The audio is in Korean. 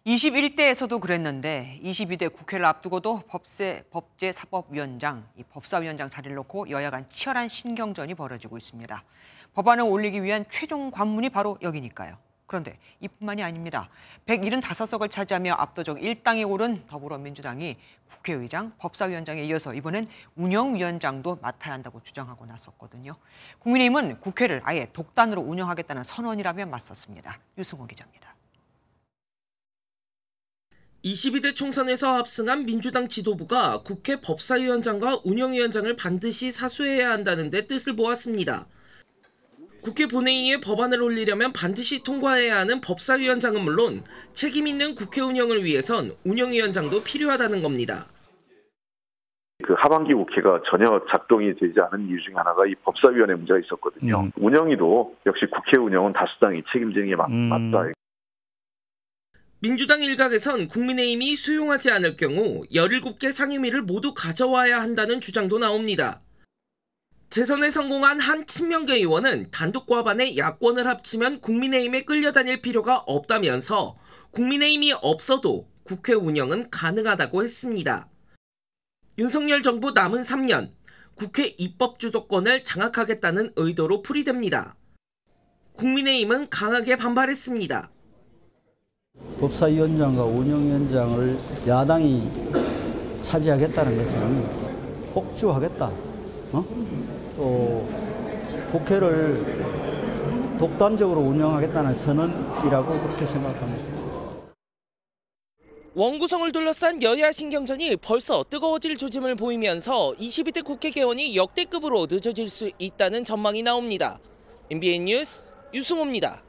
21대에서도 그랬는데 22대 국회를 앞두고도 법제사법위원장, 법사위원장 자리를 놓고 여야 간 치열한 신경전이 벌어지고 있습니다. 법안을 올리기 위한 최종 관문이 바로 여기니까요. 그런데 이뿐만이 아닙니다. 175석을 차지하며 압도적 1당에 오른 더불어민주당이 국회의장, 법사위원장에 이어서 이번엔 운영위원장도 맡아야 한다고 주장하고 나섰거든요. 국민의힘은 국회를 아예 독단으로 운영하겠다는 선언이라며 맞섰습니다. 유승호 기자입니다. 22대 총선에서 압승한 민주당 지도부가 국회 법사위원장과 운영위원장을 반드시 사수해야 한다는 데 뜻을 모았습니다. 국회 본회의에 법안을 올리려면 반드시 통과해야 하는 법사위원장은 물론 책임 있는 국회 운영을 위해선 운영위원장도 필요하다는 겁니다. 그 하반기 국회가 전혀 작동이 되지 않은 이유 중에 하나가 이 법사위원회 문제가 있었거든요. 운영위도 역시 국회 운영은 다수당이 책임지는 게 맞다. 민주당 일각에선 국민의힘이 수용하지 않을 경우 17개 상임위를 모두 가져와야 한다는 주장도 나옵니다. 재선에 성공한 한 친명계 의원은 단독 과반에 야권을 합치면 국민의힘에 끌려다닐 필요가 없다면서 국민의힘이 없어도 국회 운영은 가능하다고 했습니다. 윤석열 정부 남은 3년, 국회 입법 주도권을 장악하겠다는 의도로 풀이됩니다. 국민의힘은 강하게 반발했습니다. 법사위원장과 운영위원장을 야당이 차지하겠다는 것은 폭주하겠다. 또 국회를 독단적으로 운영하겠다는 선언이라고 그렇게 생각합니다. 원구성을 둘러싼 여야 신경전이 벌써 뜨거워질 조짐을 보이면서 22대 국회 개원이 역대급으로 늦어질 수 있다는 전망이 나옵니다. MBN 뉴스 유승호입니다.